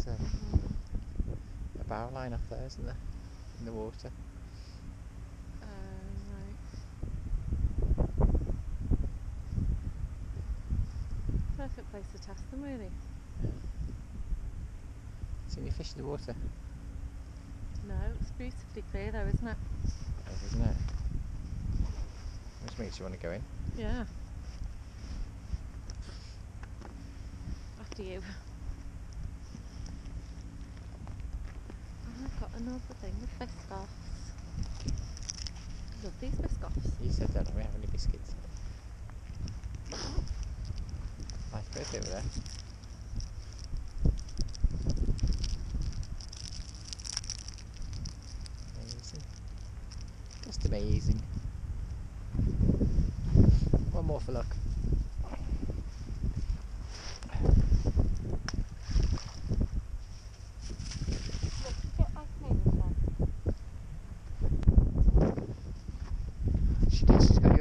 a barrel line off there, isn't there? In the water. Right. Perfect place to test them, really. See any fish in the water? No, it's beautifully clear though, isn't it? Isn't it? Which makes you want to go in. Yeah. After you. And I've got another thing of biscoffs. Love these biscoffs. You said that, don't we have any biscuits? Nice bird over there. Amazing. Just amazing. One more for luck. She does, she's got